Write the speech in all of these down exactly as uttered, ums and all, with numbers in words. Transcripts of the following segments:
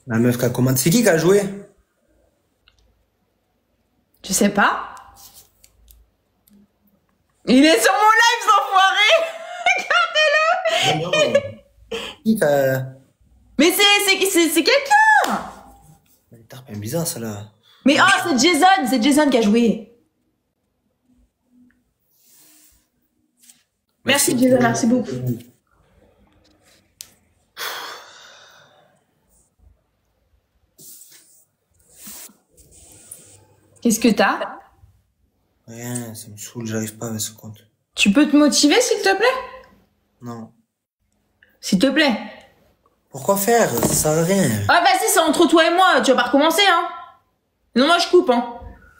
La meuf qui a commandé. C'est qui qui a joué? Je sais pas. Il est sur mon live, cet enfoiré. Regardez-le. Qui qui a... Mais c'est quelqu'un. C'est bizarre, ça, là. Mais oh, c'est Jason. C'est Jason qui a joué. Merci, merci Jason, merci beaucoup. Qu'est-ce que t'as? Rien, ça me saoule, j'arrive pas avec ce compte. Tu peux te motiver, s'il te plaît? Non. S'il te plaît. Pourquoi faire? Ça sert à rien. Ah vas-y, c'est entre toi et moi, tu vas pas recommencer, hein. Non, moi je coupe, hein.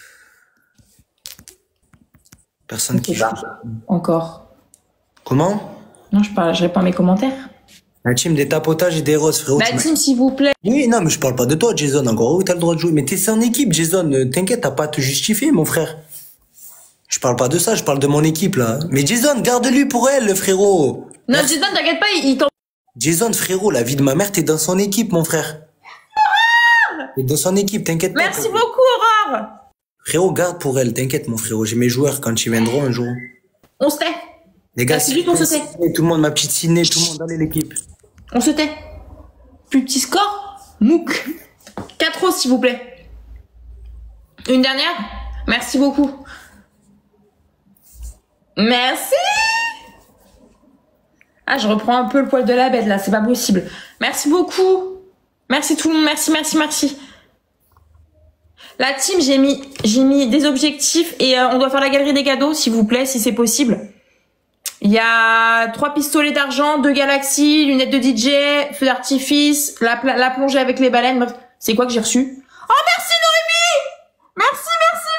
Personne okay, qui joue. Encore. Comment? Non, je parle, je réponds à mes commentaires. La team des tapotages et des roses, frérot. La team, s'il vous plaît. Oui, non, mais je parle pas de toi, Jason, encore. Oui, t'as le droit de jouer. Mais t'es en équipe, Jason. T'inquiète, t'as pas à te justifier, mon frère. Je parle pas de ça, je parle de mon équipe, là. Mais Jason, garde-lui pour elle, le frérot. Non, Merci. Jason, t'inquiète pas, il t'en... Jason, frérot, la vie de ma mère, t'es dans son équipe, mon frère. T'es dans son équipe, t'inquiète pas. Merci beaucoup, Aurore. Frérot, garde pour elle, t'inquiète, mon frérot. J'ai mes joueurs quand ils viendront un jour. On se tait. Les gars, c'est juste on se tait. Tout le monde, ma petite ciné, tout le monde, allez l'équipe. On se tait. Plus petit score, Mouk. quatre roses, s'il vous plaît. Une dernière. Merci beaucoup. Merci. Ah, je reprends un peu le poil de la bête, là. C'est pas possible. Merci beaucoup. Merci tout le monde. Merci, merci, merci. La team, j'ai mis, j'ai mis des objectifs et euh, on doit faire la galerie des cadeaux, s'il vous plaît, si c'est possible. Il y a trois pistolets d'argent, deux galaxies, lunettes de D J, feu d'artifice, la, la plongée avec les baleines. C'est quoi que j'ai reçu? Oh, merci Noémie! Merci, merci,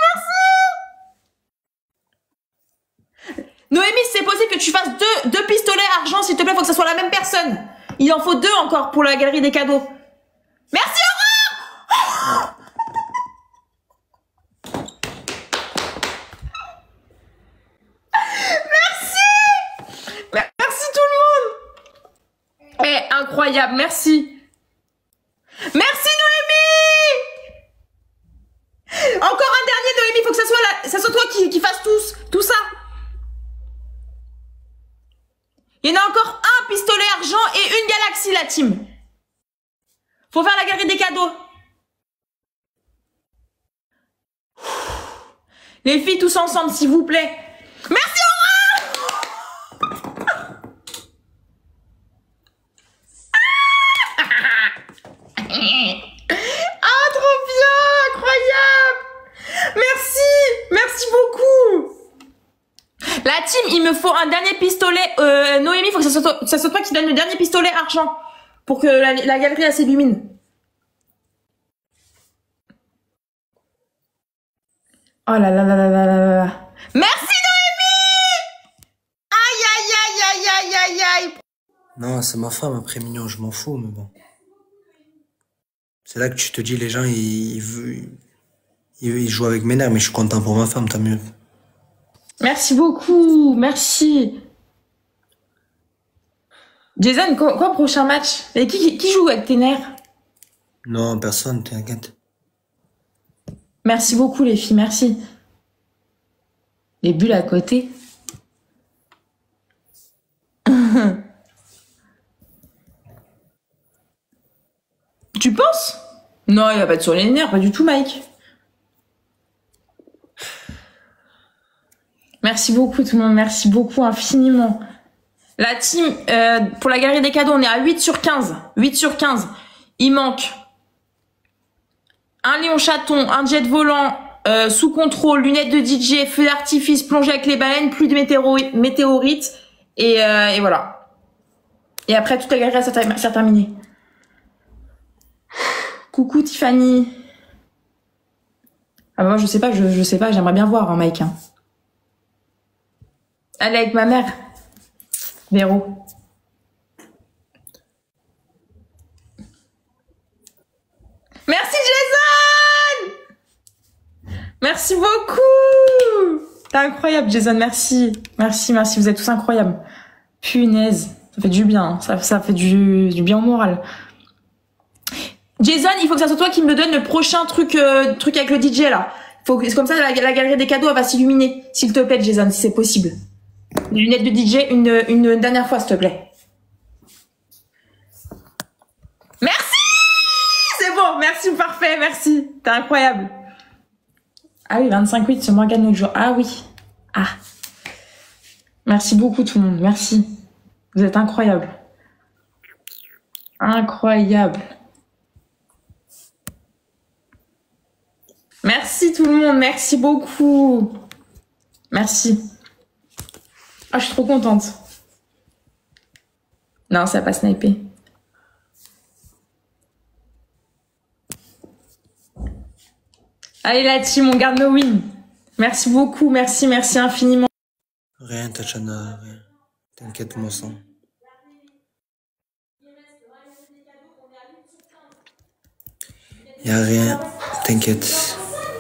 merci! Noémie, c'est possible que tu fasses deux, deux pistolets argent, s'il te plaît, faut que ce soit la même personne. Il en faut deux encore pour la galerie des cadeaux. Merci Aurore! Eh, incroyable, merci. Merci Noémie. Encore un dernier Noémie, faut que ça soit, la, ça soit toi qui, qui fasse tous, tout ça. Il y en a encore un pistolet argent et une galaxie, la team. Faut faire la galerie des cadeaux. Les filles, tous ensemble, s'il vous plaît. Merci Aurore. Ah, trop bien, incroyable. Merci, merci beaucoup. La team, il me faut un dernier pistolet. Euh, Noémie, il faut que ça soit, toi, ça soit toi qui donne le dernier pistolet argent pour que la, la galerie elle s'illumine. Oh là là là là là là là. Merci Noémie. Aïe aïe aïe aïe aïe aïe aïe. Non, c'est ma femme après, mignon, je m'en fous, mais bon. C'est là que tu te dis, les gens, ils, ils, ils, ils jouent avec mes nerfs, mais je suis content pour ma femme, tant mieux. Merci beaucoup, merci. Jason, quoi, quoi prochain match? Et qui, qui joue avec tes nerfs? Non, personne, t'inquiète. Merci beaucoup les filles, merci. Les bulles à côté. Tu penses? Non, il va pas être sur les nerfs, pas du tout, Mike. Merci beaucoup tout le monde, merci beaucoup infiniment. La team, euh, pour la galerie des cadeaux, on est à huit sur quinze. huit sur quinze. Il manque un lion chaton, un jet volant, euh, sous contrôle, lunettes de D J, feu d'artifice, plongée avec les baleines, plus de météorites. Et, euh, et voilà. Et après, toute la galerie s'est terminée. Coucou Tiffany. Ah bah moi je sais pas, je, je sais pas, j'aimerais bien voir hein, Mike. Hein. Elle est avec ma mère. Véro. Merci Jason. Merci beaucoup. T'es incroyable Jason, merci. Merci, merci, vous êtes tous incroyables. Punaise, ça fait du bien, hein. ça, ça fait du, du bien au moral. Jason, il faut que ça soit toi qui me donne le prochain truc, euh, truc avec le D J là. Faut que, comme ça, la, la galerie des cadeaux elle va s'illuminer. S'il te plaît, Jason, si c'est possible. Les lunettes de D J, une, une dernière fois, s'il te plaît. Merci! C'est bon, merci, parfait, merci. T'es incroyable. Ah oui, vingt-cinq huit sur Morgane l'autre jour. Ah oui. Ah. Merci beaucoup tout le monde, merci. Vous êtes incroyables. Incroyable. Merci tout le monde, merci beaucoup. Merci. Ah, je suis trop contente. Non, ça va pas sniper. Allez la team, on garde nos wins. Merci beaucoup, merci, merci infiniment. Rien, Tachana, rien. T'inquiète, mon sang. Y'a rien, t'inquiète.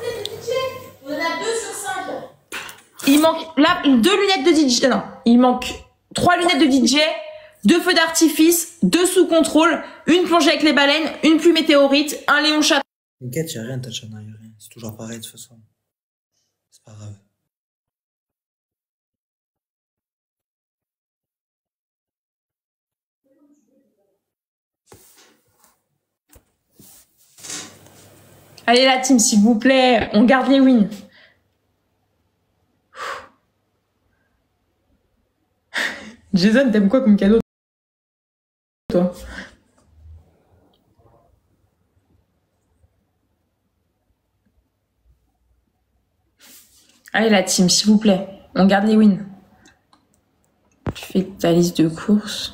Il manque là deux lunettes de D J. Non, il manque trois lunettes de D J, deux feux d'artifice, deux sous contrôle, une plongée avec les baleines, une pluie météorite, un Léon chat. T'inquiète, y'a rien, Tachana, y'a rien. C'est toujours pareil de toute façon. C'est pas grave. Allez la team, s'il vous plaît, on garde les wins. Jason, t'aimes quoi comme cadeau, toi? Allez la team, s'il vous plaît, on garde les wins. Tu fais ta liste de courses.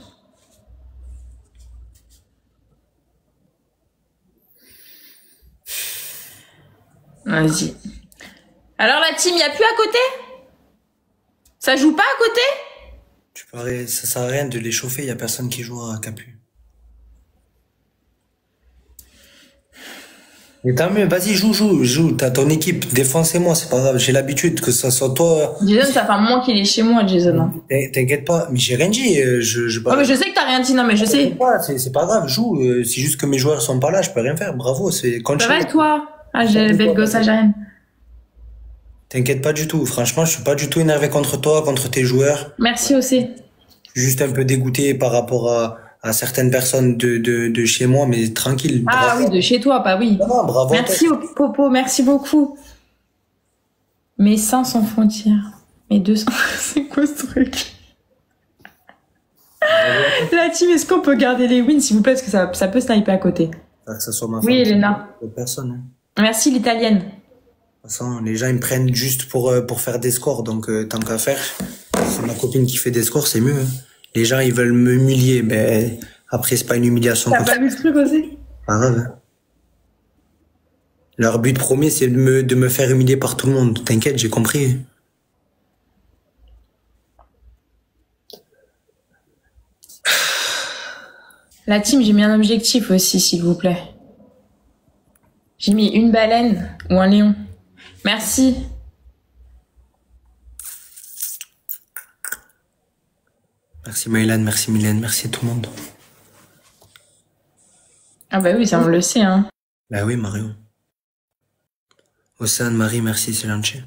Vas-y. Alors la team, y a plus à côté? Ça joue pas à côté? Tu parais, ça sert à rien de les chauffer, y a personne qui joue à Capu. Mais tant mieux, vas-y, joue, joue, joue. T'as ton équipe, défoncez-moi, c'est pas grave. J'ai l'habitude que ça soit toi. Jason, ça fait un moment qu'il est chez moi, Jason. T'inquiète pas, mais j'ai rien dit. euh, Je, je, Oh, mais je sais que t'as rien dit, non, mais je sais. pas, c'est c'est pas grave, joue. euh, C'est juste que mes joueurs sont pas là, je peux rien faire. Bravo, c'est Ça continue. va, toi? Ah, j'ai le bel gosse algérienne. T'inquiète pas du tout. Franchement, je suis pas du tout énervé contre toi, contre tes joueurs. Merci aussi. Je suis juste un peu dégoûté par rapport à, à certaines personnes de, de, de chez moi, mais tranquille. Ah bravo. oui, de chez toi, pas oui. Non, non, bravo. Merci au Popo, merci beaucoup. Mes seins sans frontières. Mes deux seins. C'est quoi ce truc? La team, est-ce qu'on peut garder les wins, s'il vous plaît, parce que ça, ça peut sniper à côté. Que ça soit ma Oui, femme, Elena. personne. Hein. Merci l'italienne. De toute façon, les gens ils me prennent juste pour, euh, pour faire des scores, donc euh, tant qu'à faire, c'est ma copine qui fait des scores, c'est mieux. Hein. Les gens ils veulent m'humilier, ben après c'est pas une humiliation. T'as pas vu ce truc aussi? Pas grave. Hein. Leur but premier c'est de me, de me faire humilier par tout le monde. T'inquiète, j'ai compris. La team, j'ai mis un objectif aussi, s'il vous plaît. J'ai mis une baleine ou un lion. Merci. Merci Maïlan, merci Mylène, merci tout le monde. Ah bah oui, ça on le sait, hein. Bah oui Mario. Océane, Marie, merci Célanché.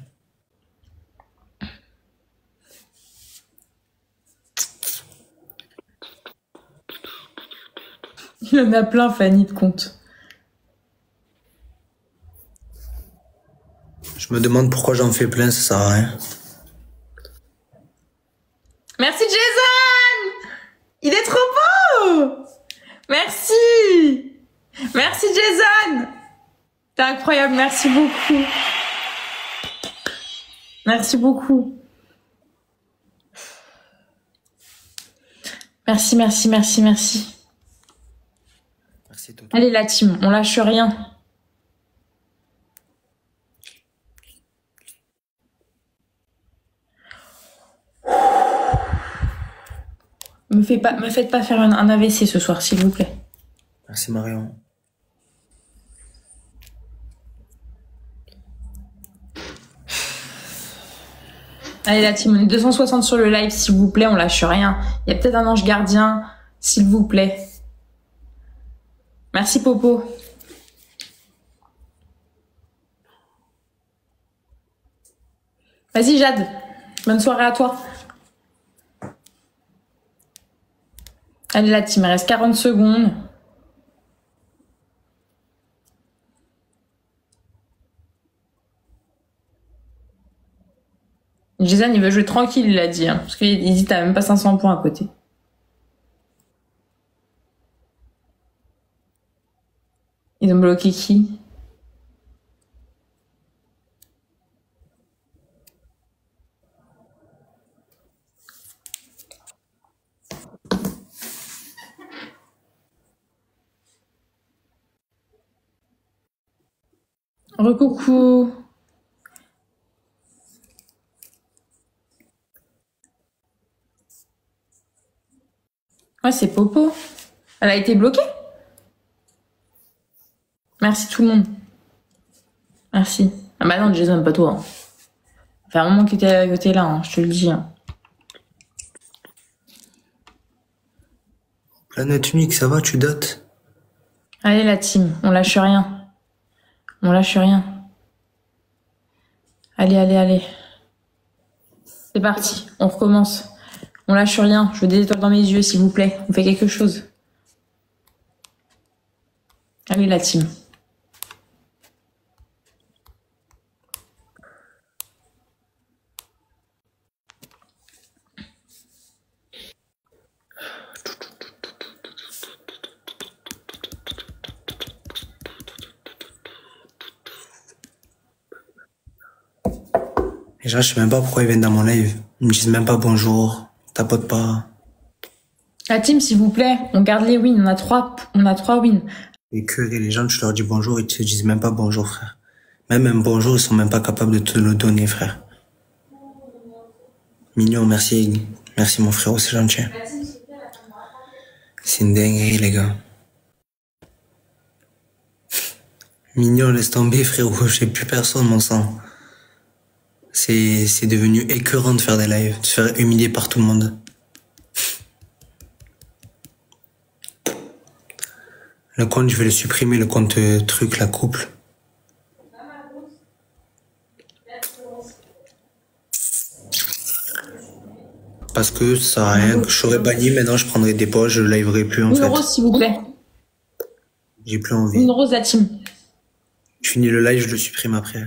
Il y en a plein, Fanny, de compte. Je me demande pourquoi j'en fais plein, ça sert à rien. Merci Jason! Il est trop beau! Merci! Merci Jason! T'es incroyable, merci beaucoup. Merci beaucoup. Merci, merci, merci, merci. Merci Toto. Allez la team, on lâche rien. Me, fais pas, me faites pas faire un, un A V C ce soir, s'il vous plaît. Merci Marion. Allez la team, on est deux cent soixante sur le live, s'il vous plaît, on lâche rien. Il y a peut-être un ange gardien, s'il vous plaît. Merci Popo. Vas-y, Jade. Bonne soirée à toi. Allez, la team, il reste quarante secondes. Jason, il veut jouer tranquille, il a dit. Hein, parce qu'il dit t'as même pas cinq cents points à côté. Ils ont bloqué qui? Recoucou. Ouais, c'est Popo. Elle a été bloquée? Merci tout le monde. Merci. Ah bah non, Jason, pas toi. Hein. Ça fait un moment que t'es que t'es là, hein, je te le dis. Hein. Planète unique, ça va, tu dates? Allez la team, on lâche rien. On lâche rien. Allez, allez, allez. C'est parti, on recommence. On lâche rien, je veux des étoiles dans mes yeux, s'il vous plaît. On fait quelque chose. Allez la team. Déjà, je sais même pas pourquoi ils viennent dans mon live. Ils me disent même pas bonjour, tapote pas. La team, s'il vous plaît, on garde les wins. On a trois, on a trois wins. Et que les gens, tu leur dis bonjour, ils te disent même pas bonjour, frère. Même un bonjour, ils sont même pas capables de te le donner, frère. Mignon, merci. Merci, mon frérot, c'est gentil. C'est une dinguerie, les gars. Mignon, laisse tomber, frérot. J'ai plus personne, mon sang. C'est, c'est devenu écœurant de faire des lives, de se faire humilier par tout le monde. Le compte, je vais le supprimer, le compte euh, truc, la couple. Parce que ça sert à rien. Je serais banni, maintenant je prendrai des poches, je liverai plus en Une fait. rose, s'il vous plaît. J'ai plus envie. Une rose, la team. Je finis le live, je le supprime après.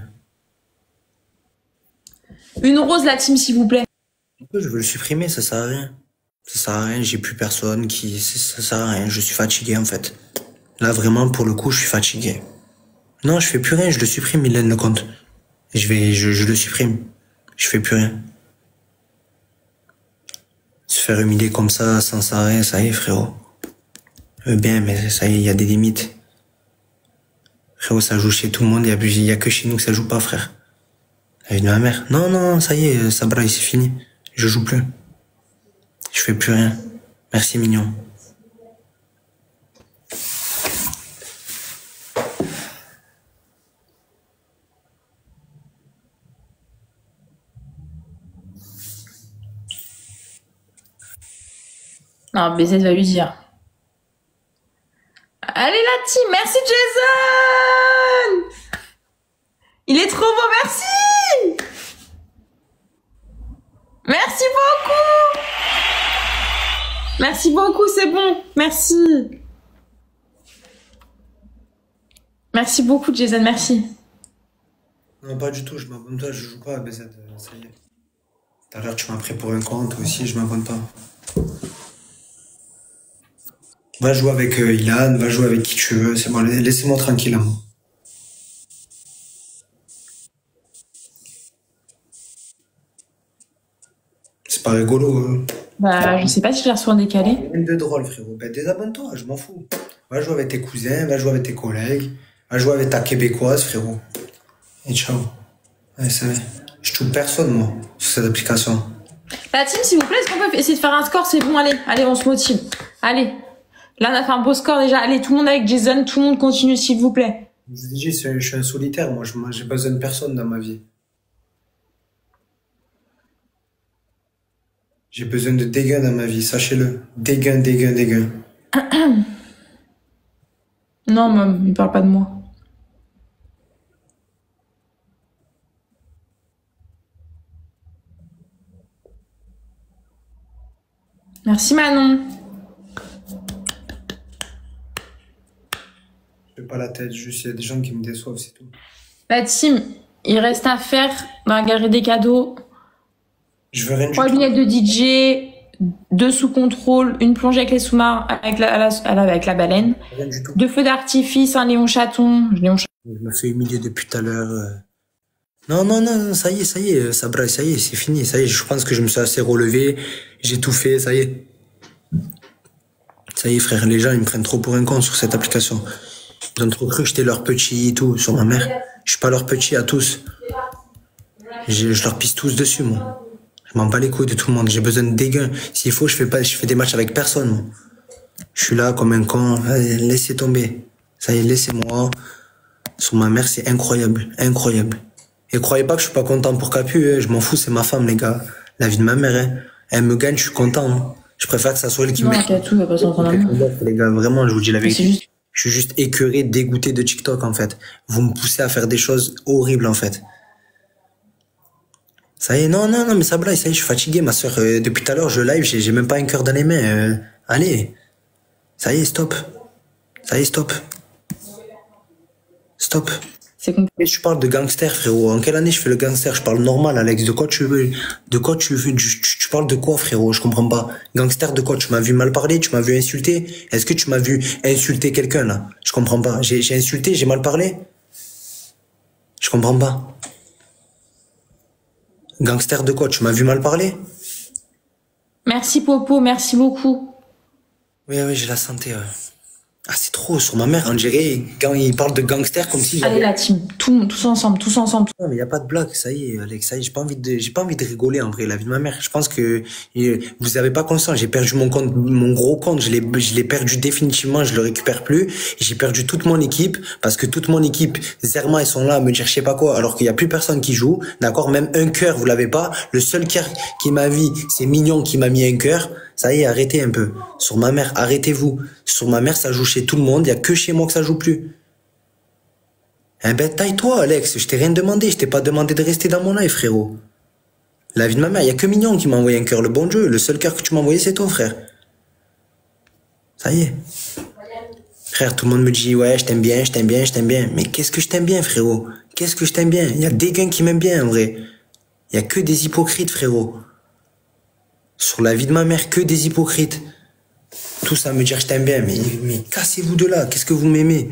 Une rose, la team, s'il vous plaît. Je veux le supprimer, ça sert à rien. Ça sert à rien, j'ai plus personne qui... Ça sert à rien, je suis fatigué en fait. Là vraiment, pour le coup, je suis fatigué. Non, je fais plus rien, je le supprime, Mylène, le compte. Je vais... Je, je le supprime. Je fais plus rien. Se faire humilier comme ça, sans arrêt, ça y est, frérot. Je veux bien, mais ça y est, il y a des limites. Frérot, ça joue chez tout le monde, il y a, y a que chez nous que ça joue pas, frère. La vie de ma mère. Non, non, ça y est, ça braille, c'est fini. Je joue plus. Je fais plus rien. Merci, mignon. Non, B Z va lui dire. Allez la team, merci Jason. Il est trop beau, merci. Merci beaucoup. Merci beaucoup, c'est bon, merci. Merci beaucoup Jason, merci. Non, pas du tout, je m'abonne pas, je joue pas à B Z, ça y est. Tout à l'heure, tu m'as pris pour un compte aussi, je m'abonne pas. Va jouer avec euh, Ilan, va jouer avec qui tu veux, c'est bon, laissez-moi tranquille. Hein. C'est pas rigolo. Hein. Bah, je sais pas si je la reçois en décalé. Même de drôle, frérot. Ben, désabonne-toi, je m'en fous. Va jouer avec tes cousins, va jouer avec tes collègues, va jouer avec ta québécoise, frérot. Et ciao. Allez, ça va. Je touche personne, moi, sur cette application. La team, s'il vous plaît, est-ce qu'on peut essayer de faire un score? C'est bon, allez, allez, on se motive. Allez. Là, on a fait un beau score déjà. Allez, tout le monde avec Jason, tout le monde continue, s'il vous plaît. Je vous ai dit, je suis un solitaire, moi, je j'ai besoin de personne dans ma vie. J'ai besoin de dégâts dans ma vie, sachez-le. Dégâts, dégâts, dégâts. Non, maman, il parle pas de moi. Merci Manon. Je fais pas la tête, juste il y a des gens qui me déçoivent, c'est tout. La team, il reste à faire dans la galerie des cadeaux. Je veux rien du Trois tout. lunettes de D J, deux sous contrôle, une plongée avec les sous-marins, avec la, la, la- avec la baleine, Rien du tout. deux feux d'artifice, un Léon Chaton. Léon Chaton. Je me fais humilier depuis tout à l'heure. euh. Non, non, non, non, ça y est, ça y est, ça braille, ça y est, c'est fini. Ça y est, je pense que je me suis assez relevé. J'ai tout fait, ça y est. Ça y est, frère, les gens, ils me prennent trop pour un con sur cette application. Ils ont trop cru que j'étais leur petit et tout, sur ma mère. Je suis pas leur petit à tous. Je, je leur pisse tous dessus, moi. Je m'en bats les couilles de tout le monde. J'ai besoin de dégains. S'il faut, je fais pas, je fais des matchs avec personne, moi. Je suis là comme un con. Allez, laissez tomber. Ça y est, laissez-moi. Sur ma mère, c'est incroyable. Incroyable. Et croyez pas que je suis pas content pour Capu, hein. Je m'en fous, c'est ma femme, les gars. La vie de ma mère, hein. Elle me gagne, je suis content, hein. Je préfère que ça soit elle qui Non, me... Katou, il va pas s'en prendre un mot. Les gars, vraiment, je vous dis la C'est vérité. juste. Je suis juste écœuré, dégoûté de TikTok, en fait. Vous me poussez à faire des choses horribles, en fait. Ça y est, non, non, non, mais ça blague, ça y est, je suis fatigué, ma soeur. Euh, depuis tout à l'heure, je live, j'ai j'ai même pas un cœur dans les mains. euh. Allez. Ça y est, stop. Ça y est, stop. Stop. C'est compliqué. Mais tu parles de gangster, frérot. En quelle année je fais le gangster? Je parle normal, Alex. De quoi tu veux? De quoi tu veux? Tu, tu, tu parles de quoi, frérot? Je comprends pas. Gangster de quoi? Tu m'as vu mal parler? Tu m'as vu insulter? Est-ce que tu m'as vu insulter quelqu'un, là? Je comprends pas. J'ai j'ai insulté? J'ai mal parlé? Je comprends pas. Gangster de quoi? Tu m'as vu mal parler? Merci Popo, merci beaucoup. Oui, oui, j'ai la santé, ouais. Ah, c'est trop, sur ma mère, on dirait, quand il parle de gangster, comme si Allez j'avais... la team, tout, tous ensemble, tous ensemble. Non, mais y a pas de blague, ça y est, Alex, ça y est, j'ai pas envie de, j'ai pas envie de rigoler, en vrai, la vie de ma mère. Je pense que, euh, vous avez pas conscience, j'ai perdu mon compte, mon gros compte, je l'ai, je l'ai perdu définitivement, je le récupère plus. J'ai perdu toute mon équipe, parce que toute mon équipe, Zerma, ils sont là à me dire je sais pas quoi, alors qu'il y a plus personne qui joue, d'accord? Même un cœur, vous l'avez pas. Le seul cœur qui m'a vu, c'est Mignon qui m'a mis un cœur. Ça y est, arrêtez un peu. Sur ma mère, arrêtez-vous. Sur ma mère, ça joue chez tout le monde, y a que chez moi que ça joue plus. Eh ben, taille-toi, Alex. Je t'ai rien demandé. Je t'ai pas demandé de rester dans mon live, frérot. La vie de ma mère, y a que Mignon qui m'a envoyé un cœur. Le bon Dieu, le seul cœur que tu m'as envoyé, c'est toi, frère. Ça y est. Frère, tout le monde me dit, ouais, je t'aime bien, je t'aime bien, je t'aime bien. Mais qu'est-ce que je t'aime bien, frérot? Qu'est-ce que je t'aime bien? Y a des gars qui m'aiment bien, en vrai. Y a que des hypocrites, frérot. Sur la vie de ma mère, que des hypocrites. Tout ça me dire je t'aime bien, mais, mais cassez-vous de là. Qu'est-ce que vous m'aimez?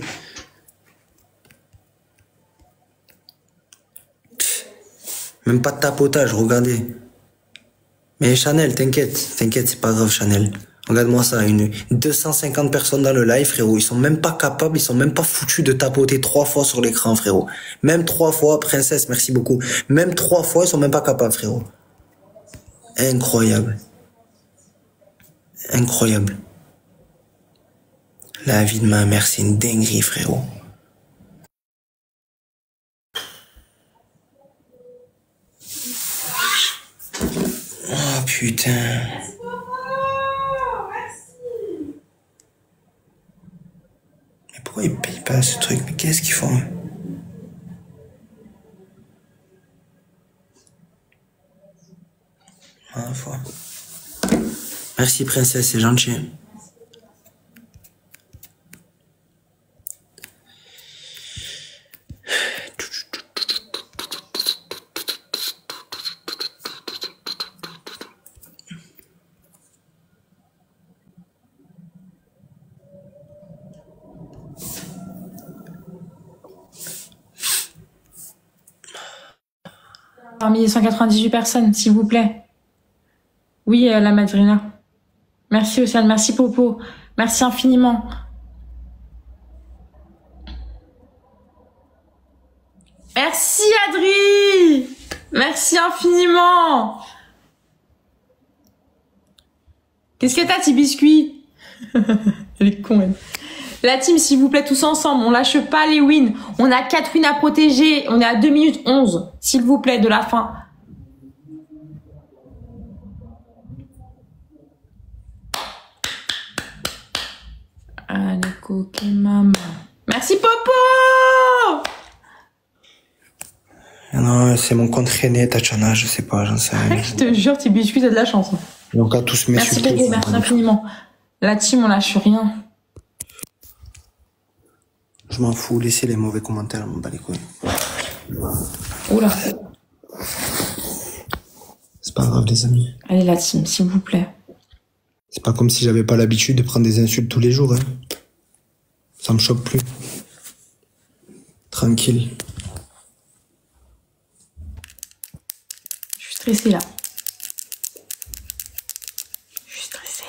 Même pas de tapotage, regardez. Mais Chanel, t'inquiète, t'inquiète, c'est pas grave, Chanel. Regarde-moi ça, une deux cent cinquante personnes dans le live, frérot. Ils sont même pas capables, ils sont même pas foutus de tapoter trois fois sur l'écran, frérot. Même trois fois, princesse, merci beaucoup. Même trois fois, ils sont même pas capables, frérot. Incroyable. Incroyable. La vie de ma mère, c'est une dinguerie, frérot. Oh putain. Mais pourquoi ils payent pas ce truc? Mais qu'est-ce qu'ils font? Ah, fois. Merci, princesse, c'est gentil. Parmi les cent quatre-vingt-dix-huit personnes, s'il vous plaît. Oui, euh, la madrina. Merci Océane, merci Popo. Merci infiniment. Merci Adri. Merci infiniment. Qu'est-ce que t'as, petit biscuit? Elle est con, elle. La team, s'il vous plaît, tous ensemble, on lâche pas les wins. On a quatre wins à protéger. On est à deux minutes onze, s'il vous plaît, de la fin. Allez, coquet maman. Merci, Popo! Non, c'est mon compte René, Tachana, je sais pas, j'en sais rien. Je te jure, petit biscuit, t'as de la chance. Donc à tous Merci m'insulter. beaucoup, merci infiniment. La team, on lâche rien. Je m'en fous, laissez les mauvais commentaires, je m'en bats les couilles. Oula. C'est pas grave, les amis. Allez, la team, s'il vous plaît. C'est pas comme si j'avais pas l'habitude de prendre des insultes tous les jours, hein. Ça me choque plus. Tranquille. Je suis stressée, là. Je suis stressée.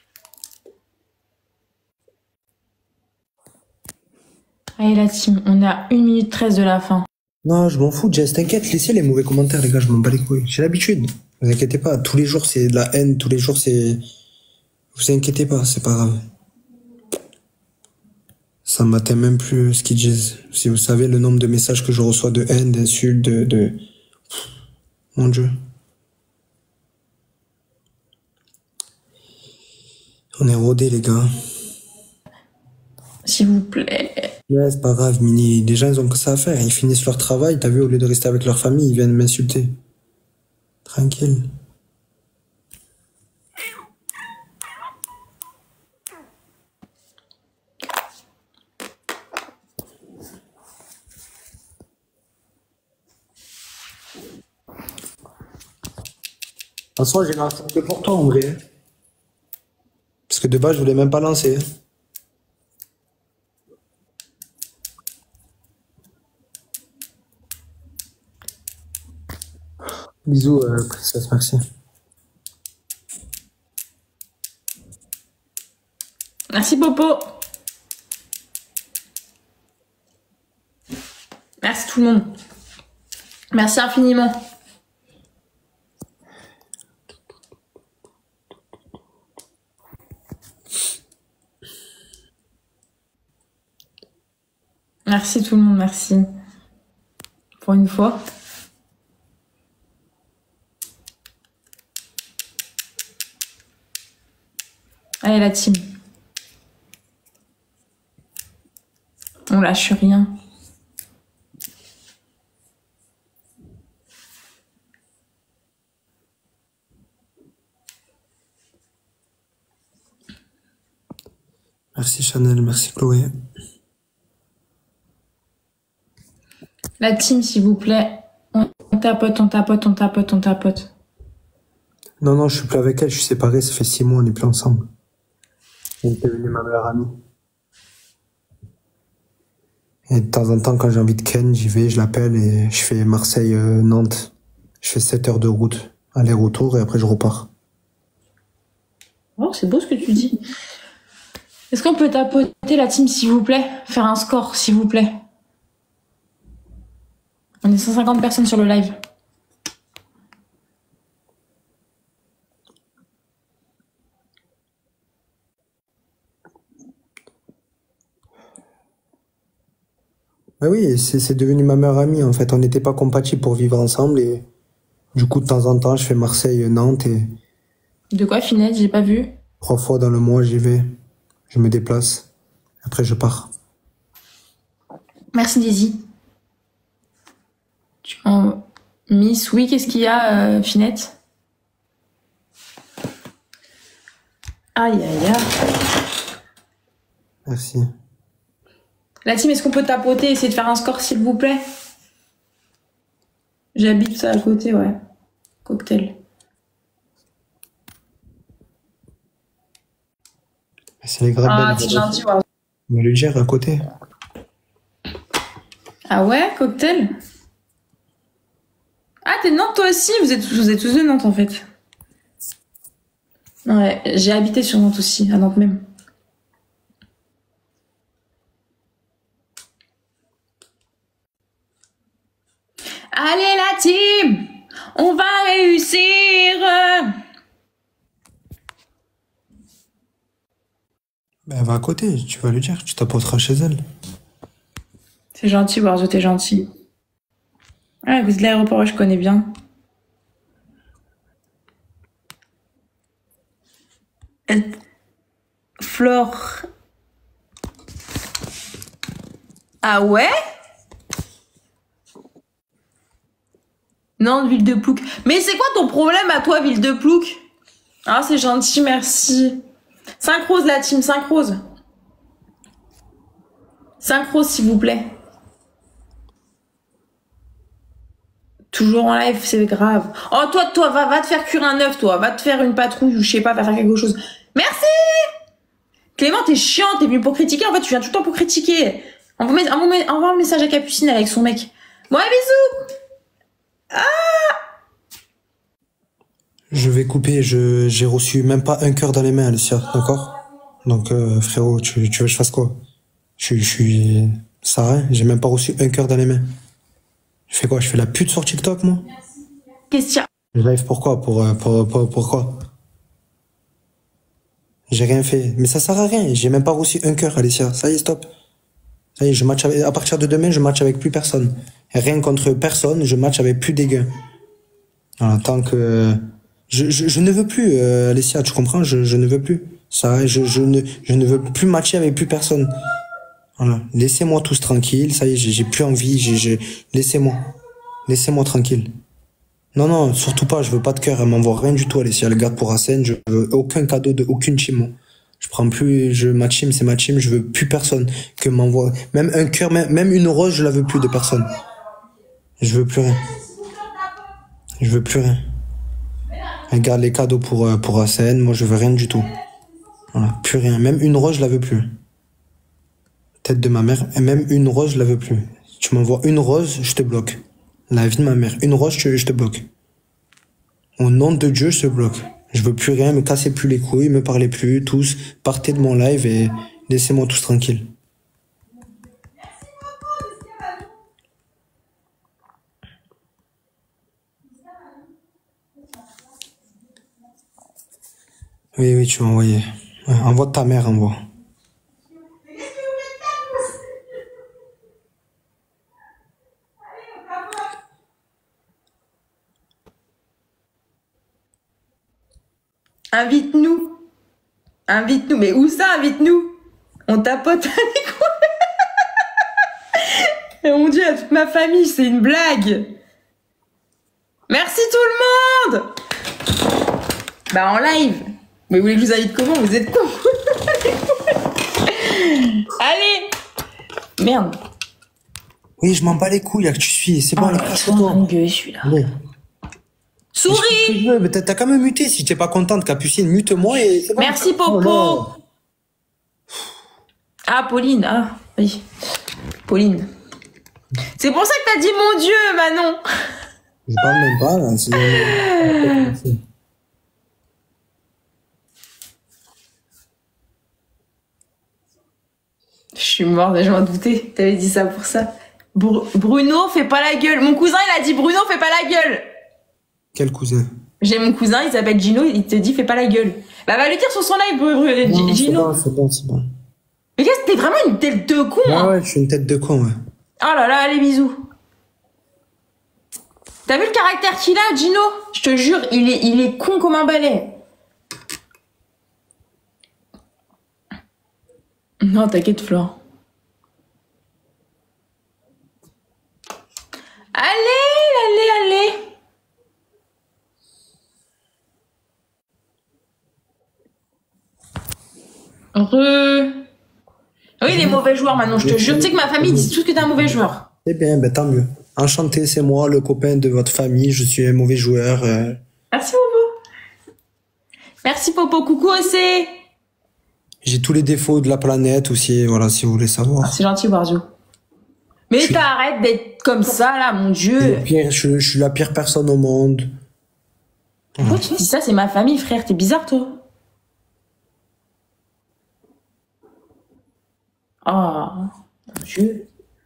Allez, la team, on est à une minute treize de la fin. Non, je m'en fous, Jess, t'inquiète, laissez les mauvais commentaires, les gars, je m'en bats les couilles. J'ai l'habitude. Vous inquiétez pas, tous les jours c'est de la haine, tous les jours c'est... Vous inquiétez pas, c'est pas grave. Ça m'atteint même plus ce qu'ils disent. Si vous savez le nombre de messages que je reçois de haine, d'insultes, de... de... Mon Dieu. On est rodés, les gars. S'il vous plaît. Ouais, c'est pas grave, Mini. Les gens, ils ont que ça à faire. Ils finissent leur travail, t'as vu, au lieu de rester avec leur famille, ils viennent m'insulter. Tranquille. De toute façon, j'ai lancé que pour toi, en vrai. Parce que de base, je voulais même pas lancer. Bisous, euh, princesse, merci. Merci, Popo. Merci tout le monde. Merci infiniment. Merci tout le monde, merci. Pour une fois. Allez, la team. On lâche rien. Merci Chanel, merci Chloé. La team, s'il vous plaît. On tapote, on tapote, on tapote, on tapote. Non, non, je suis plus avec elle, je suis séparé, ça fait six mois, on n'est plus ensemble. Elle est devenue ma meilleure amie. Et de temps en temps, quand j'ai envie de ken, j'y vais, je l'appelle et je fais Marseille-Nantes. Je fais sept heures de route, aller-retour, et après je repars. Oh, c'est beau ce que tu dis. Est-ce qu'on peut tapoter la team, s'il vous plaît? Faire un score, s'il vous plaît. On est cent cinquante personnes sur le live. Bah oui, c'est devenu ma meilleure amie, en fait. On n'était pas compatibles pour vivre ensemble, et du coup, de temps en temps, je fais Marseille-Nantes, et... De quoi, Finette? J'ai pas vu. Trois fois dans le mois, j'y vais. Je me déplace. Après, je pars. Merci, Daisy. Tu en... Miss, oui, qu'est-ce qu'il y a, euh, Finette? Aïe, aïe, aïe. Merci. La team, est-ce qu'on peut tapoter, essayer de faire un score, s'il vous plaît? J'habite ça à côté, ouais. Cocktail. C'est les grappes. Ah, c'est gentil, ouais. On va lui dire à côté. Ah ouais, cocktail? Ah, t'es de Nantes toi aussi? Vous êtes, vous êtes tous de Nantes en fait. Ouais, j'ai habité sur Nantes aussi, à Nantes même. Allez la team, on va réussir. Ben, elle va à côté, tu vas lui dire, tu t'apporteras chez elle. C'est gentil, Warzo, t'es gentil. Ah, vous êtes de l'aéroport, je connais bien. Flore. Ah ouais? Non, Ville de Plouc. Mais c'est quoi ton problème à toi, Ville de Plouc? Ah, c'est gentil, merci. cinq roses, la team, cinq roses. cinq roses, s'il vous plaît. Toujours en live, c'est grave. Oh, toi, toi, va, va te faire cuire un œuf, toi. Va te faire une patrouille ou je sais pas, va faire quelque chose. Merci! Clément, t'es chiant, t'es venu pour critiquer. En fait, tu viens tout le temps pour critiquer. Envoie, envoie, envoie un message à Capucine avec son mec. Ouais, bisous! Ah! Je vais couper, je j'ai reçu même pas un cœur dans les mains, Alicia, d'accord? Donc, euh, frérot, tu, tu veux que je fasse quoi? Je, je suis... Ça rien, j'ai même pas reçu un cœur dans les mains. Je fais quoi? Je fais la pute sur TikTok, moi? Qu'est-ce qu'il y a? Je live pourquoi? Pour, euh, pour, pour, pourquoi? J'ai rien fait. Mais ça sert à rien. J'ai même pas reçu un cœur, Alicia. Ça y est, stop. Ça y est, je match avec, à partir de demain, je match avec plus personne. Et rien contre personne, je match avec plus des gars. Voilà, tant que... Je, je, je ne veux plus, euh, Alicia, tu comprends? Je, je ne veux plus. Ça, je, je ne, je ne veux plus matcher avec plus personne. Voilà. Laissez-moi tous tranquille. Ça y est, j'ai j'ai plus envie. J'ai, j'ai... Laissez-moi. Laissez-moi tranquille. Non, non, surtout pas. Je veux pas de cœur. Elle m'envoie rien du tout, Alicia. Elle garde pour Hassen. Je veux aucun cadeau de aucune team. Moi. Je prends plus. Je, ma team, c'est ma team. Je veux plus personne que m'envoie. Même un cœur, même, même une rose, je la veux plus de personne. Je veux plus rien. Je veux plus rien. Elle garde les cadeaux pour, euh, pour Hassen. Moi, je veux rien du tout. Voilà. Plus rien. Même une rose, je la veux plus. Tête de ma mère. Et même une rose, je la veux plus. Si tu m'envoies une rose, je te bloque. La vie de ma mère. Une rose, je, je te bloque. Au nom de Dieu, je te bloque. Je veux plus rien, me cassez plus les couilles, me parlez plus, tous. Partez de mon live et laissez-moi tous tranquille. Oui, oui, tu m'as envoyé. Ouais, envoie de ta mère, envoie. Invite-nous. Invite-nous. Mais où ça, invite-nous? On tapote avec quoi? Mon Dieu, à toute ma famille, c'est une blague. Merci tout le monde. Bah en live. Mais vous voulez que je vous invite comment? Vous êtes con. Allez. Merde. Oui, je m'en bats les couilles, là, que tu suis. C'est bon, Oh allez, là, casse-toi. celui-là. Allez. Souris. Mais, mais t'as t'as quand même muté. Si t'es pas contente, Capucine, mute-moi et c'est bon. Merci Popo. Oh, Ah, Pauline. Ah, oui. Pauline. C'est pour ça que t'as dit mon Dieu, Manon. je parle même pas, là. c'est- Je suis morte, je m'en doutais. T'avais dit ça pour ça. Bru- Bruno, fais pas la gueule. Mon cousin, il a dit Bruno, fais pas la gueule. Quel cousin? J'ai mon cousin, il s'appelle Gino, il te dit fais pas la gueule. Bah, va lui dire sur son live, Bru- Bru- Non, c'est Gino. bon, c'est bon, c'est bon. Mais qu'est-ce que t'es vraiment une tête de con, Ouais, hein. ouais, je suis une tête de con, ouais. Oh là là, allez, bisous. T'as vu le caractère qu'il a, Gino? Je te jure, il est, il est con comme un balai. Non, t'inquiète, Flore. Allez, allez, allez. Re. Oui, les mauvais joueurs maintenant, je te jure. Tu sais que ma famille dit tous que t'es un mauvais joueur. Eh bien, ben tant mieux. Enchanté, c'est moi, le copain de votre famille. Je suis un mauvais joueur. euh. Merci, Popo. Merci, Popo. Coucou, aussi. J'ai tous les défauts de la planète aussi, voilà, si vous voulez savoir. Ah, c'est gentil, Warzio. Mais Je- t'arrêtes d'être comme ça, là, mon Dieu. Le pire, je, je suis la pire personne au monde. Pourquoi tu dis ça? C'est ma famille, frère. T'es bizarre, toi. Oh, mon Dieu.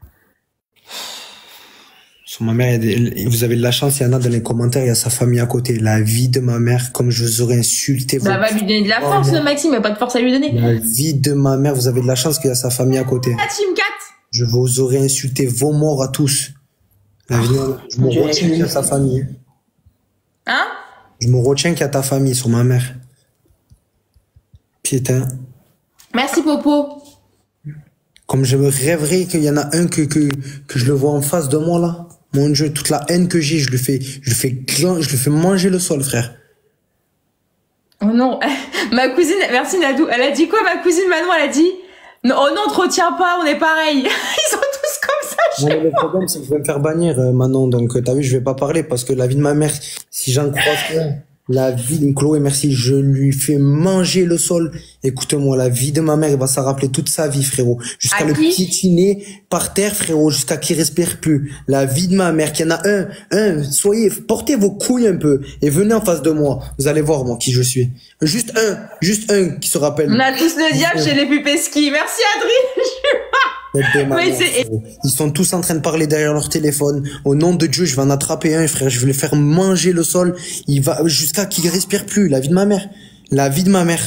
Sur ma mère, il y a des- vous avez de la chance, il y en a dans les commentaires, il y a sa famille à côté. La vie de ma mère, comme je vous aurais insulté. Bah, vous- va lui donner de la Oh, force, non. le Maxime. Il a pas de force à lui donner. La vie de ma mère, vous avez de la chance qu'il y a sa famille à côté. La team quatre. Je vous aurais insulté vos morts à tous. La vie, je me Dieu, retiens qu'il y a sa famille. Hein? Je me retiens qu'il y a ta famille sur ma mère. Putain. Merci, Popo. Comme je me rêverais qu'il y en a un que, que, que je le vois en face de moi, là. Mon Dieu, toute la haine que j'ai, je le fais, je le fais, glan- je le fais manger le sol, frère. Oh non, ma cousine, merci Nadou, elle a dit quoi ma cousine Manon? Elle a dit, non, oh non, te retiens pas, on est pareil. Ils sont tous comme ça chez Non, moi. le problème, c'est que je vais me faire bannir, euh, Manon. Donc, euh, t'as vu, je vais pas parler parce que la vie de ma mère, si j'en croise un, la vie de Chloé, merci, je lui fais manger le sol. Écoute-moi, la vie de ma mère, elle va s'en rappeler toute sa vie, frérot. Jusqu'à À le qui piétiner par terre, frérot, jusqu'à qu'il respire plus. La vie de ma mère, qu'il y en a un, un, soyez, portez vos couilles un peu et venez en face de moi. Vous allez voir, moi, qui je suis. Juste un, juste un qui se rappelle. On a tous le diable chez les Pupeski. Merci Adrien. Tête de ma Oui, mère, c'est- frérot. Ils sont tous en train de parler derrière leur téléphone. Au nom de Dieu, je vais en attraper un, frère. Je vais le faire manger le sol. Il va jusqu'à qu'il respire plus. La vie de ma mère. La vie de ma mère.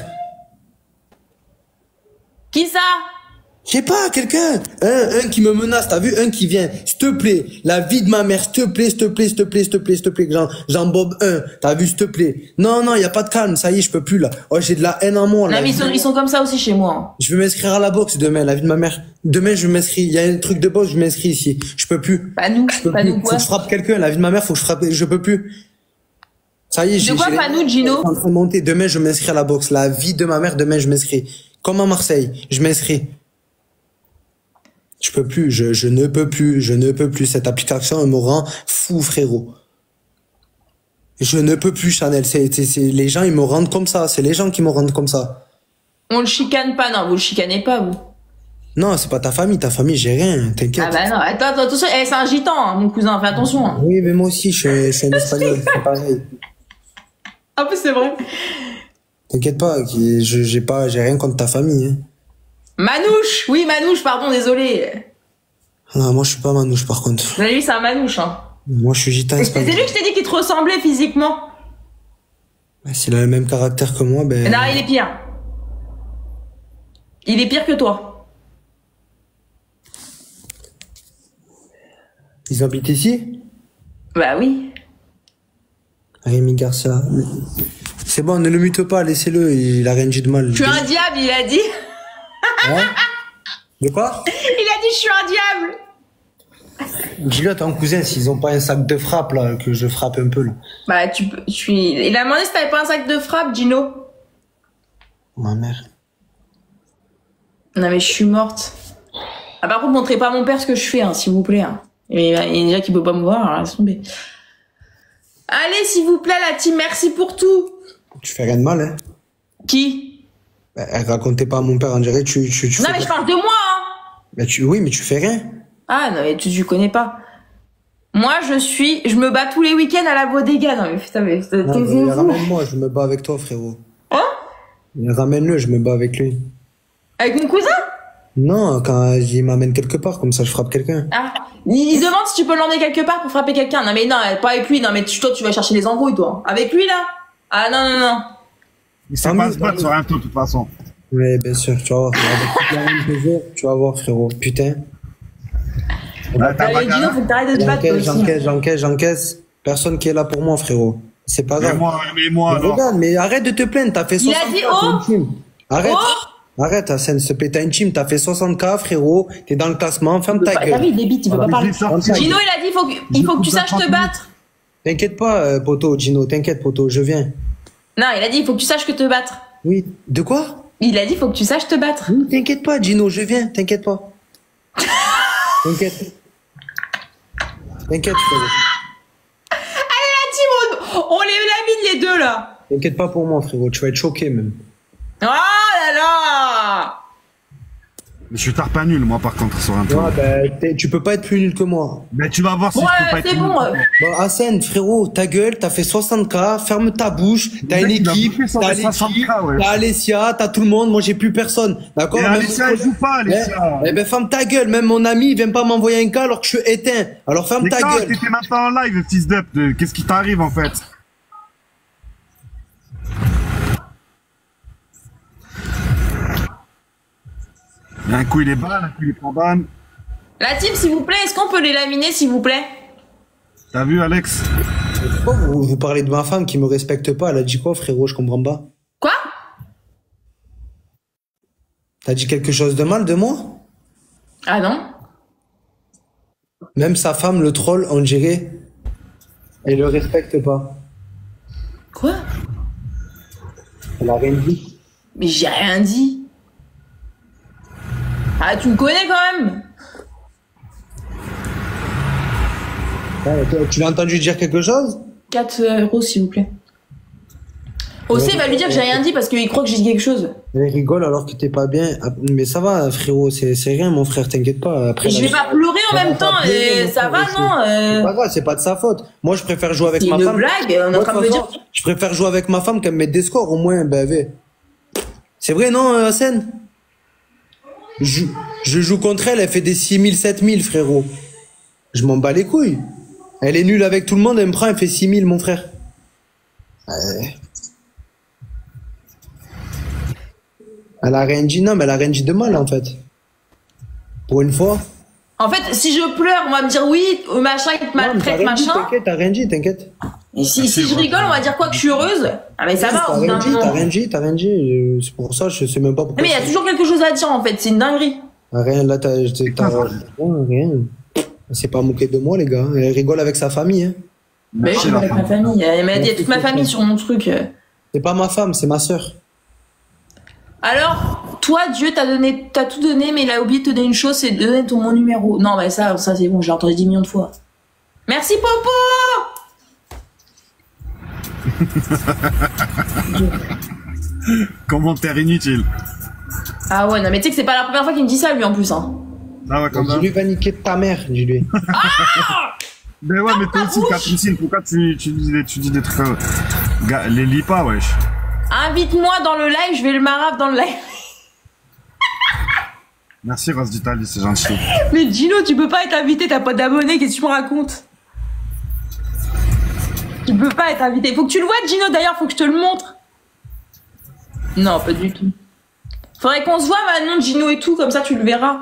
Qui ça? Je sais pas, quelqu'un. Un, un qui me menace. T'as vu? Un qui vient. S'il te plaît. La vie de ma mère. S'il te plaît, s'il te plaît, s'il te plaît, s'il te plaît, s'il te plaît. J'en, j'en bobe un. T'as vu? S'il te plaît. Non, non, y a pas de calme. Ça y est, je peux plus, là. Oh, j'ai de la haine en moi, Non là. mais ils sont, ils sont comme ça aussi chez moi. Je vais m'inscrire à la boxe demain, la vie de ma mère. Demain, je m'inscris. Il y a un truc de boxe, je m'inscris ici. Je peux plus. Pas nous, Je peux pas plus. nous Faut quoi. que je frappe quelqu'un. La vie de ma mère, faut que je frappe. Je peux plus. Ça y est, j'ai. De quoi j'ai- pas nous, Gino? Je suis en train de monter. Demain, je m'inscris à la boxe. La vie de ma mère, demain, je m'inscris. Comme à Marseille, je m'inscris. Je peux plus. Je, je ne peux plus. Je ne peux plus. Cette application, elle me rend fou, frérot. Je ne peux plus, Chanel. C'est, c'est, c'est, les gens, ils me rendent comme ça. C'est les gens qui me rendent comme ça. On le chicane pas, non, vous le chicanez pas, vous. Non, c'est pas ta famille. Ta famille, j'ai rien. T'inquiète. Ah bah non, attends, attends, attention, eh, c'est un gitan, hein, mon cousin, fais attention. Hein. Oui, mais moi aussi, je suis, je suis un espagnol, c'est pareil. Ah oui, c'est vrai. T'inquiète pas, qui- je, j'ai pas, j'ai rien contre ta famille, hein. Manouche, oui, Manouche, pardon, désolé. Non, moi, je suis pas manouche, par contre. Mais lui, c'est un Manouche, hein. Moi, je suis gitan C'est c'est espagnol. lui que je t'ai dit qu'il te ressemblait physiquement. Bah, s'il a le même caractère que moi, ben. Non, il est pire. Il est pire que toi. Ils habitent ici? Bah oui. Rémi Garcia. C'est bon, ne le mute pas, laissez-le, il a rien dit de mal. Je suis un diable, il a dit. Hein? De quoi? Il a dit, je suis un diable. Dis-le à ton cousin s'ils ont pas un sac de frappe, là, que je frappe un peu, là. Bah, tu peux, je suis, il a demandé si t'avais pas un sac de frappe, Gino. Ma mère. Non, mais je suis morte. Ah, par contre, montrez pas à mon père ce que je fais, hein, s'il vous plaît, hein. Il y a déjà qu'il peut pas me voir, alors laisse tomber. Allez, s'il vous plaît, la team, merci pour tout. Tu fais rien de mal, hein? Qui? Bah, racontez pas à mon père, on dirait, tu, tu, tu Non, fais mais pas- je parle de moi, hein. Bah, tu, oui, mais tu fais rien. Ah, non, mais tu, tu connais pas. Moi, je suis, je me bats tous les week-ends à la bodega. Non, mais putain, mais t'es Non, mais vous. ramène-moi, je me bats avec toi, frérot. Hein? Mais ramène-le, je me bats avec lui. Avec mon cousin? Non, quand il m'amène quelque part, comme ça je frappe quelqu'un. Ah. Il, il demande si tu peux l'emmener quelque part pour frapper quelqu'un. Non, mais non, pas avec lui. Non, mais tu, toi, tu vas chercher les embrouilles, toi. Avec lui, là? Ah, non, non, non. Il sait Ah, pas oui, se battre bah, sur un tour, de toute façon. Oui, bien sûr, tu vas voir. Tu vas voir, tu vas voir, frérot. Putain. Là, t'as Allez, Gino, faut que t'arrêtes de te battre, toi J'encaisse, aussi. j'encaisse, j'encaisse, j'encaisse. Personne qui est là pour moi, frérot. C'est pas Mais grave. moi, mais moi, Mais alors. regarde, mais arrête de te plaindre, t'as fait Il a soixante dit K, oh t'es une team. Arrête. Oh Arrête, Hassan, se péter une team, t'as fait soixante K, frérot. T'es dans le classement, ferme ta T'as vu, gueule. il débite, il veut pas Mais parler. j'ai sorti. Gino, il a dit, faut que, il faut que tu saches te battre. T'inquiète pas, euh, poto, Gino, t'inquiète, poto, je viens. Non, il a dit, il faut que tu saches que te battre. Oui. De quoi? Il a dit, faut que tu saches te battre. Oui, t'inquiète pas, Gino, je viens, t'inquiète pas. T'inquiète. T'inquiète, frérot. Allez, la team, on, on les lamine les deux, là. T'inquiète pas pour moi, frérot, tu vas être choqué même. Oh là là. Je suis tard pas nul, moi, par contre, sur un tour. Ouais, ben, t'es- tu peux pas être plus nul que moi. Mais tu vas voir si Bon, je peux euh, pas être c'est nul. bon. euh. Bon, Hassan, frérot, ta gueule, t'as fait soixante K, ferme ta bouche, t'as une mec, il a équipe, bouffé sur t'as les soixante K, l'équipe, ouais. t'as Alessia, t'as tout le monde, moi j'ai plus personne. D'accord? Et Même Alessia, mon- elle joue pas, Alessia. Eh, eh ben, ferme ta gueule, même mon ami, il vient pas m'envoyer un cas alors que je suis éteint. Alors ferme Mais ta quand gueule. t'étais même pas en live, fils d'up, de- qu'est-ce qui t'arrive, en fait? Il y a un coup, il est ban, un coup, il est pas ban. La team, s'il vous plaît, est-ce qu'on peut les laminer, s'il vous plaît? T'as vu, Alex? Pourquoi vous, vous parlez de ma femme qui me respecte pas? Elle a dit quoi, frérot? Je comprends pas. Quoi? T'as dit quelque chose de mal de moi? Ah non? Même sa femme, le troll, on dirait, elle le respecte pas. Quoi? Elle a rien dit. Mais j'ai rien dit. Ah, tu me connais quand même. Ouais, toi, tu l'as entendu dire quelque chose? quatre euros, s'il vous plaît. Océ va lui dire que j'ai rien dit parce qu'il croit que j'ai dit quelque chose. Elle rigole alors que t'es pas bien. Mais ça va, frérot, c'est rien, mon frère, t'inquiète pas. Après, je vais pas pleurer en même temps, et ça va, non euh... C'est pas grave, c'est pas de sa faute. Moi, je préfère jouer avec ma femme. C'est une blague, on est en train de me dire. Je préfère jouer avec ma femme qu'elle me mette des scores, au moins, ben, ben. C'est vrai, non, Hassan? je, je joue contre elle, elle fait des six mille, sept mille, frérot. Je m'en bats les couilles. Elle est nulle avec tout le monde, elle me prend, elle fait six mille, mon frère. Ouais. Elle a rien dit, non, mais elle a rien dit de mal, en fait. Pour une fois. En fait, si je pleure, on va me dire oui, machin, il te maltraite, machin. T'inquiète, t'as rien dit, t'inquiète. Et si, si je rigole, on va dire quoi, que je suis heureuse? Ah, mais ça va, T'as rien dit, t'as rien dit, t'as rien dit. C'est pour ça, je sais même pas pourquoi. Mais il y a toujours quelque chose à dire, en fait, c'est une dinguerie. Rien, là, t'as, rien. C'est pas moqué de moi, les gars. Elle rigole avec sa famille, hein. Mais je rigole avec ma famille. Elle m'a dit toute ma famille sur mon truc. C'est pas ma femme, c'est ma sœur. Alors, toi, Dieu t'a donné, t'as tout donné, mais il a oublié de te donner une chose, c'est de donner ton mon numéro. Non, mais ça, ça c'est bon, j'ai entendu dix millions de fois. Merci, Popo! Commentaire inutile. Ah ouais, non, mais tu sais que c'est pas la première fois qu'il me dit ça, lui, en plus, hein. Ah ouais, quand même. Dis-lui va niquer de ta mère, dis-lui. Ah! Mais ouais, mais toi aussi, Capucine, pourquoi tu, tu, dis, tu dis des trucs... Euh, les lis pas, wesh. Invite-moi dans le live, je vais le marave dans le live. Merci Rose d'Italie, c'est gentil. Mais Gino, tu peux pas être invité, t'as pas d'abonnés, qu'est-ce que tu me racontes? Tu peux pas être invité. Faut que tu le vois, Gino, d'ailleurs, faut que je te le montre. Non, pas du tout. Faudrait qu'on se voit, Manon, Gino et tout, comme ça tu le verras.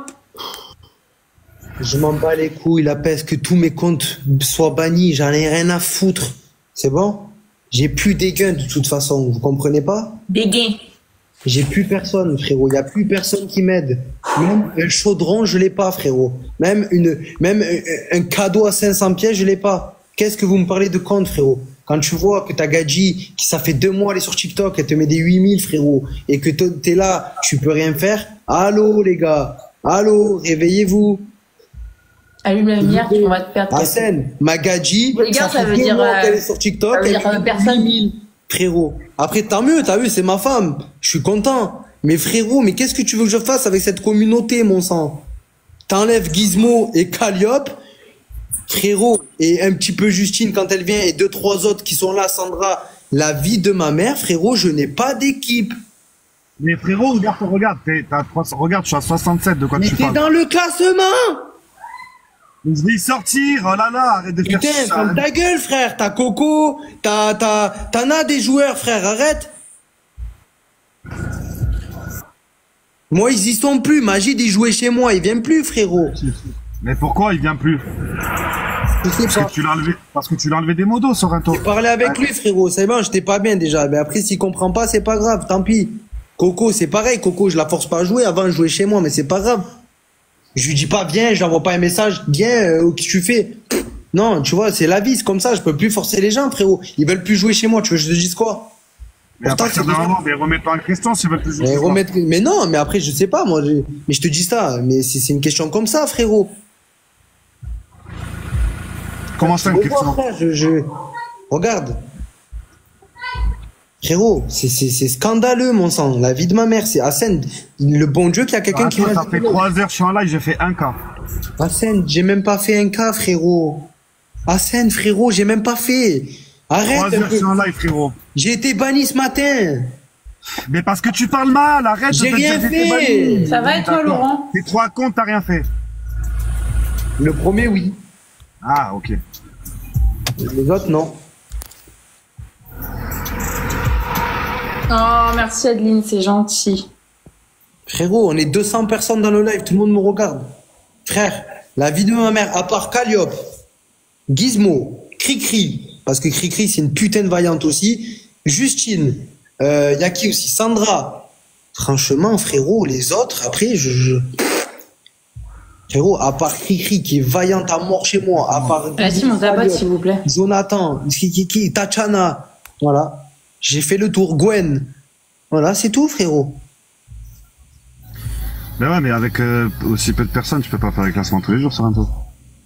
Je m'en bats les couilles, la peste, que tous mes comptes soient bannis, j'en ai rien à foutre. C'est bon? J'ai plus des gains de toute façon, vous comprenez pas? Des gains. J'ai plus personne, frérot. Il y a plus personne qui m'aide. Même un chaudron, je l'ai pas, frérot. Même une, même un, un cadeau à cinq cents pièces, je l'ai pas. Qu'est-ce que vous me parlez de compte, frérot? Quand tu vois que ta Gadji, qui ça fait deux mois, elle est sur TikTok, elle te met des huit mille, frérot, et que t'es là, tu peux rien faire. Allô, les gars. Allô, réveillez-vous. Allume la lumière, on va te perdre. Hassan, ma Gadji, ça, ça veut fait deux dire, mois euh, qu'elle est sur TikTok, ça veut elle dire, euh, fait personne. huit mille, frérot. Après, tant mieux, t'as vu, c'est ma femme. Je suis content. Mais frérot, mais qu'est-ce que tu veux que je fasse avec cette communauté, mon sang? T'enlèves Gizmo et Calliope, frérot, et un petit peu Justine quand elle vient, et deux, trois autres qui sont là, Sandra, la vie de ma mère, frérot, je n'ai pas d'équipe. Mais frérot, regarde, regarde, t'es, t'as trois cents, regarde, je suis à soixante-sept, de quoi mais tu parles? Mais t'es dans le classement! Mais je vais y sortir, oh là là, arrête de faire Putain, ça. ferme ta gueule, frère, t'as Coco, t'as, t'as, t'en as des joueurs, frère, arrête. Moi, ils y sont plus. Magid, il jouait chez moi. Il vient plus, frérot. Mais pourquoi il vient plus? Je sais Parce pas. que tu l'as enlevé, parce que tu l'as enlevé des modos, Sorrento. J'ai parlé avec lui, frérot. C'est bon, j'étais pas bien déjà. Mais après, s'il comprend pas, c'est pas grave. Tant pis. Coco, c'est pareil. Coco, je la force pas à jouer. Avant, je jouais chez moi, mais c'est pas grave. Je lui dis pas, viens, je n'envoie pas un message, viens, euh, qu'est-ce que tu fais? Non, tu vois, c'est la vie, c'est comme ça. Je peux plus forcer les gens, frérot. Ils veulent plus jouer chez moi. Tu veux que je te dise quoi? Mais à partir d'un moment, mais remets-toi en question s'ils veulent plus jouer. Mais, remettre... mais non, mais après, je sais pas, moi. Je... Mais je te dis ça. Mais c'est une question comme ça, frérot. Comment ça, une question? Frère, je, je... Regarde. Frérot, c'est scandaleux, mon sang. La vie de ma mère, c'est Hassan. Le bon Dieu qu'il y a quelqu'un qui... Ça fait trois heures, je suis en live, j'ai fait un cas. Hassan, j'ai même pas fait un cas, frérot. Hassan, frérot, j'ai même pas fait. Arrête. Trois heures, je suis en live, frérot. J'ai été banni ce matin. Mais parce que tu parles mal, arrête. J'ai rien fait. Ça va et toi, Laurent? Tes trois comptes, t'as rien fait. Le premier, oui. Ah, ok. Les autres, non. Oh, merci Adeline, c'est gentil. Frérot, on est deux cents personnes dans le live, tout le monde me regarde. Frère, la vie de ma mère, à part Calliope, Gizmo, Cricri, parce que Cricri c'est une putain de vaillante aussi, Justine, euh, y a qui aussi, Sandra. Franchement, frérot, les autres, après, je... je... Frérot, à part Cricri qui est vaillante à mort chez moi, à part... Vas-y, mon tabac, s'il vous plaît. Jonathan, Tachana, voilà. J'ai fait le tour, Gwen. Voilà, c'est tout, frérot. Mais ouais, mais avec euh, aussi peu de personnes, tu peux pas faire des classements tous les jours sur un tour.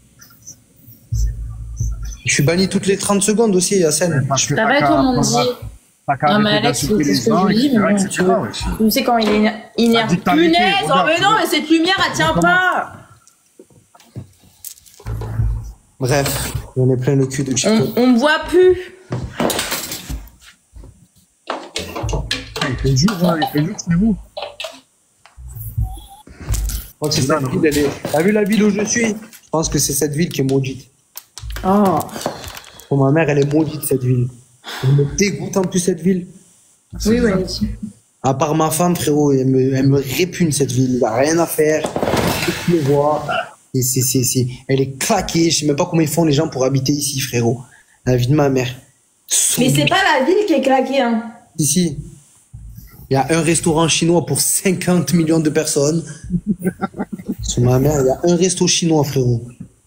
Je suis banni toutes les trente secondes aussi, Yassine. Ça va toi, mon dit. Non, mais Alex, c'est ce que je lui dis, mais bon, tu veux. Tu sais quand il est énervé. Punaise! Oh, mais non, mais cette lumière, elle tient pas! Bref, j'en ai plein le cul de Chico. On, on me voit plus. Il fait jour, hein, il fait jour chez vous. Je pense que cette ville, elle est... T'as vu la ville où je suis? Je pense que c'est cette ville qui est maudite. Oh. Pour ma mère, elle est maudite, cette ville. Elle me dégoûte en plus, cette ville. Oui, oui. À part ma femme, frérot, elle me, elle me répugne, cette ville. Il n'y a rien à faire. Tu le vois. Et c'est, c'est, c'est... Elle est claquée. Je sais même pas comment ils font les gens pour habiter ici, frérot. La vie de ma mère. Mais c'est pas la ville qui est claquée, hein. Ici. Il y a un restaurant chinois pour cinquante millions de personnes. Sur ma mère, il y a un resto chinois, frérot.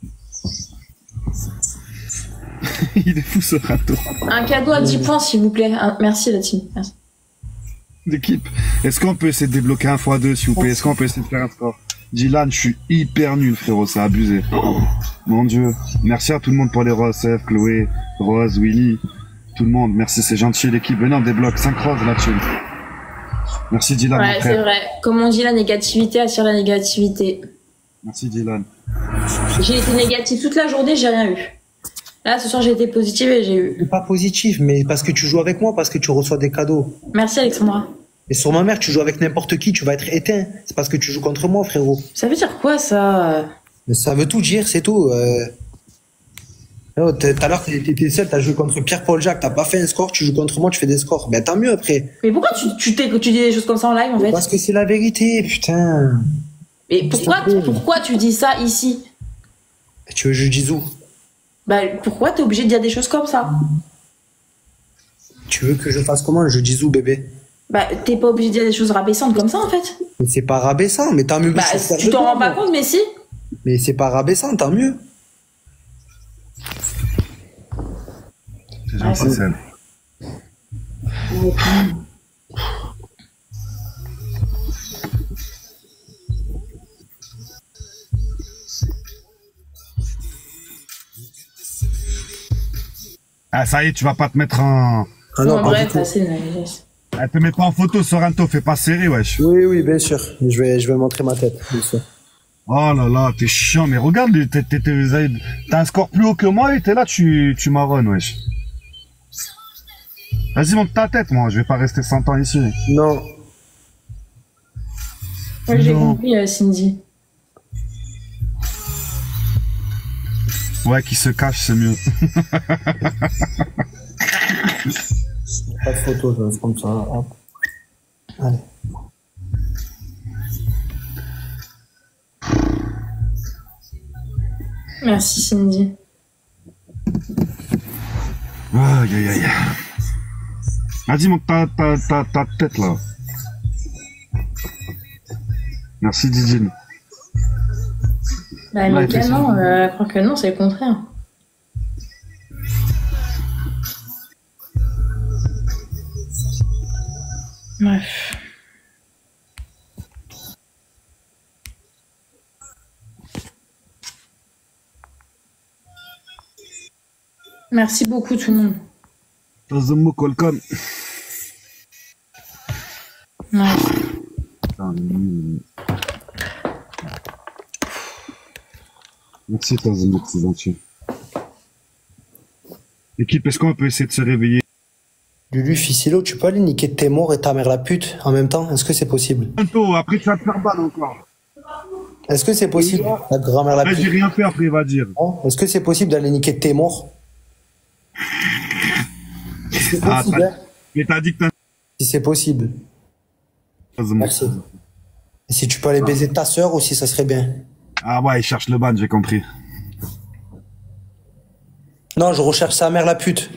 Il est fou ce râteau. Un cadeau à dix points, s'il vous plaît. Un- Merci, la team. Merci. D'équipe. Est-ce qu'on peut essayer de débloquer un fois deux, s'il vous plaît? Est-ce qu'on peut essayer de faire un score? Dylan, je suis hyper nul, frérot, c'est abusé. Mon dieu. Merci à tout le monde pour les roses, F, Chloé, Rose, Willy. Tout le monde, merci, c'est gentil, l'équipe. Venez, on débloque cinq roses là-dessus. Merci Dylan, mon Ouais, c'est frère. vrai. Comme on dit, la négativité attire la négativité. Merci Dylan. J'ai été négative toute la journée, j'ai rien eu. Là, ce soir, j'ai été positive et j'ai eu. C'est pas positif, mais parce que tu joues avec moi, parce que tu reçois des cadeaux. Merci, Alexandra. Et sur ma mère, tu joues avec n'importe qui, tu vas être éteint. C'est parce que tu joues contre moi, frérot. Ça veut dire quoi, ça? Mais ça veut tout dire, c'est tout. Euh... Oh, t'es- tout à l'heure, t'étais seul, t'as joué contre Pierre-Paul Jacques, t'as pas fait un score, tu joues contre moi, tu fais des scores. Ben tant mieux après. Mais pourquoi tu, tu, t'es- tu dis des choses comme ça en live, en fait? Parce que c'est la vérité, putain. Mais pourquoi, pourquoi tu dis ça ici? Tu veux que je dise où? Bah, pourquoi t'es obligé de dire des choses comme ça? Tu veux que je fasse comment? Je dise où, bébé? Bah, t'es pas obligé de dire des choses rabaissantes comme ça, en fait. Mais c'est pas rabaissant, mais tant mieux. que Bah, je sois tu fier de t'en toi, rends pas moi. compte, mais si. Mais c'est pas rabaissant, tant mieux. C'est gentil, Celle. Ah, ça y est, tu vas pas te mettre en... Ah non, Bon, pas bref, du tout. assez, yes. Elle te met pas en photo, Sorrento, fais pas serrer, wesh. Oui, oui, bien sûr. Je vais, je vais montrer ma tête, bien sûr. Oh là là, t'es chiant, mais regarde, t'es- t'es- t'es- t'as un score plus haut que moi et t'es là, tu, tu marronnes, wesh. Vas-y, monte ta tête, moi, je vais pas rester cent ans ici. Non. Ouais, j'ai Non. compris, euh, Cindy. Ouais, qui se cache, c'est mieux. Pas de photo, je vais faire comme ça. Hop. Allez. Merci, Cindy. Aïe, aïe, aïe. Vas-y, monte ta, ta, ta, ta tête, là. Merci, Didine. Bah, Ouais, mais fais ça. non, euh, je crois que non, c'est le contraire. Bref. Merci beaucoup tout le monde. Tazemo Kolkon. Ouais. Putain, mais- Merci, Tazemo, c'est gentil. Équipe, est-ce qu'on peut essayer de se réveiller? Lulu Ficilo, tu peux aller niquer tes morts et ta mère la pute en même temps? Est-ce que c'est possible? Bientôt, après tu vas te faire ban encore. Est-ce que c'est possible? La grand-mère la Là, j'ai pute. rien fait après, il va dire. Hein? Est-ce que c'est possible d'aller niquer tes morts? C'est Ah, possible, t'as- hein? Mais t'as dit que t'as... Si c'est possible. Merci. Et si tu peux aller baiser ta sœur aussi, ça serait bien. Ah ouais, il cherche le ban, j'ai compris. Non, je recherche sa mère la pute.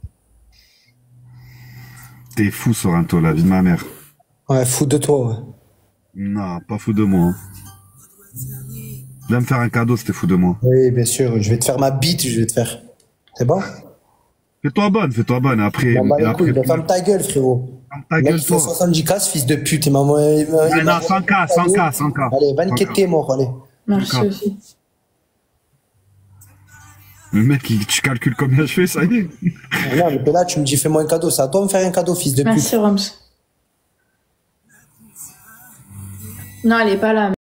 T'es fou, Sorrento, la vie de ma mère. Ouais, fou de toi, ouais. Non, pas fou de moi. Hein. Viens me faire un cadeau, c'était fou de moi. Oui, bien sûr, je vais te faire ma bite, je vais te faire. C'est bon? Fais-toi bonne, fais-toi bonne. Après, Bon, bah, et après, écoute, ferme ta gueule, frérot. ferme ta Le mec, gueule, il fait toi. soixante-dix K, ce fils de pute. Il m'a il m'a- il Ah, m'a- non, cent K, cent K, cent K. Allez, vingt-quatre t'es mort, allez. Merci D'accord. aussi. Le mec, il- tu calcules combien je fais, ça y est. Non, mais là, tu me dis, fais-moi un cadeau. C'est à toi de me faire un cadeau, fils de pute. Merci Roms. Non, elle est pas là.